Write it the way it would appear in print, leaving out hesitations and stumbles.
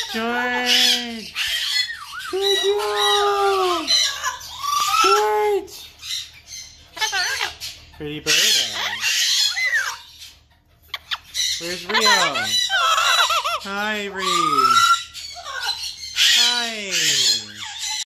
George! Georgio! George! Pretty bird. Where's Rio? Hi, Rio.